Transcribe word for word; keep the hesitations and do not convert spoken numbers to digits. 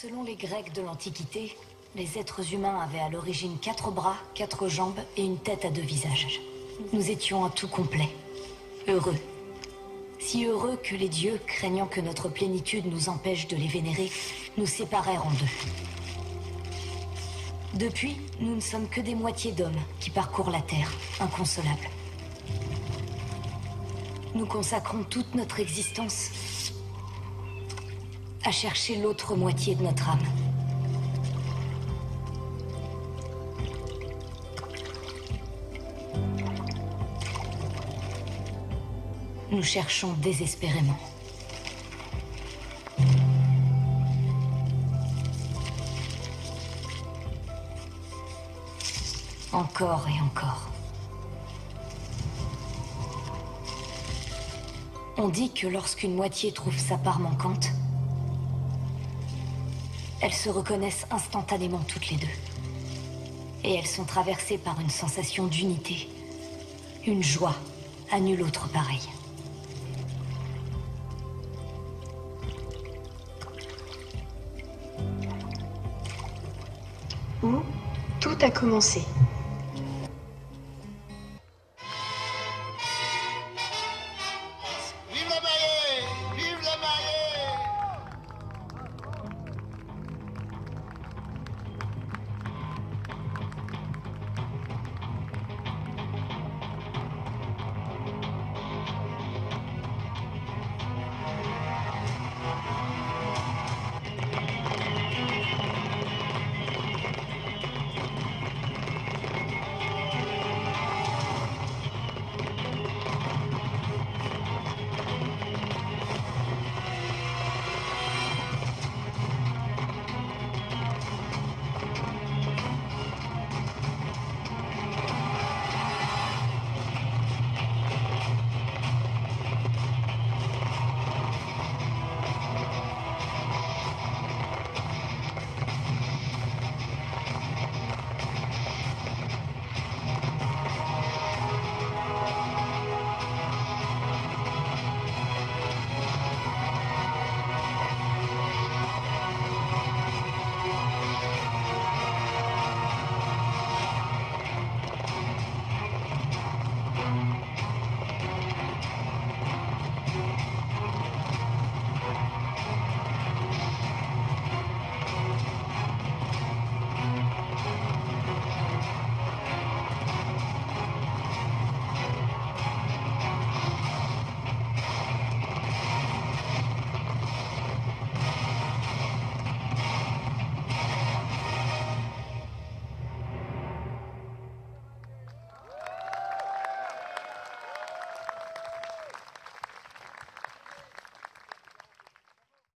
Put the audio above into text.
Selon les Grecs de l'Antiquité, les êtres humains avaient à l'origine quatre bras, quatre jambes et une tête à deux visages. Nous étions un tout complet. Heureux. Si heureux que les dieux, craignant que notre plénitude nous empêche de les vénérer, nous séparèrent en deux. Depuis, nous ne sommes que des moitiés d'hommes qui parcourent la terre, inconsolables. Nous consacrons toute notre existence à chercher l'autre moitié de notre âme. Nous cherchons désespérément. Encore et encore. On dit que lorsqu'une moitié trouve sa part manquante, elles se reconnaissent instantanément toutes les deux. Et elles sont traversées par une sensation d'unité, une joie à nulle autre pareille. Où tout a commencé.